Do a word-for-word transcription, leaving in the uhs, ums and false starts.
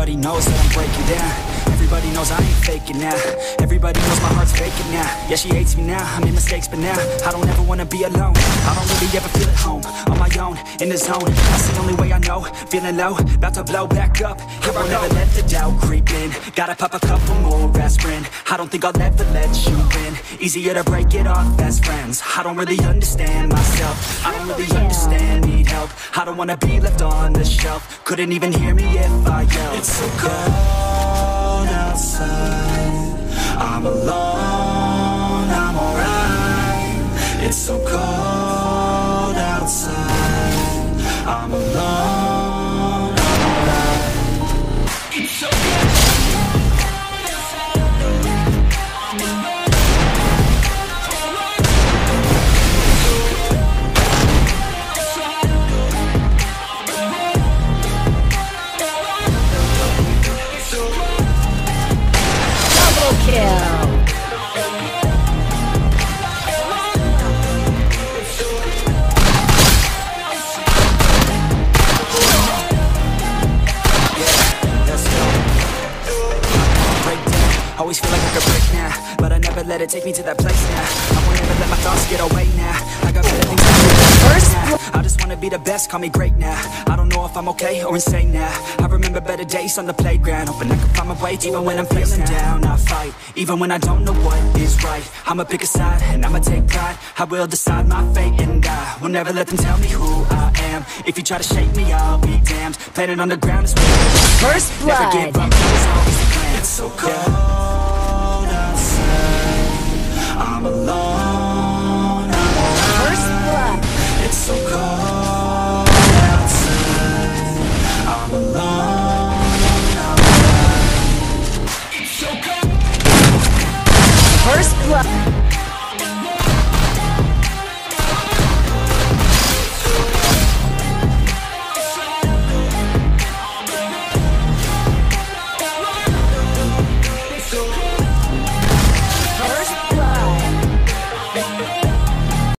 Everybody knows that I'm breaking down. Everybody knows I ain't faking now. Everybody knows my heart's faking now. Yeah, she hates me now, I made mistakes, but now I don't ever wanna be alone. I don't really ever feel at home, on my own, in the zone. That's the only way I know, feeling low, about to blow back up. Here I never let the doubt creep in. Gotta pop a couple more aspirin. I don't think I'll ever let you in. Easier to break it off best friends. I don't really understand myself. I don't really understand, need help. I don't wanna be left on the shelf. Couldn't even hear me if I yelled. It's so cold outside, I'm alone, I'm alright. It's so cold outside, I'm alone, I'm alright. It's so cold. Always feel like I could break now, but I never let it take me to that place now. I won't ever let my thoughts get away now. I got better things to do first now. I just wanna be the best, call me great now. I don't know if I'm okay or insane now. I remember better days on the playground, hoping I can find my way. Even when I'm feeling down, I fight. Even when I don't know what is right, I'ma pick a side and I'ma take pride. I will decide my fate and I will never let them tell me who I am. If you try to shake me, I'll be damned. Planet on the ground is where first blood. Never give up, that was always the plan. It's so cold outside, I'm alone, I'm alright. First blood. It's so cold outside, I'm alone, I'm alright. It's so cold. First blood.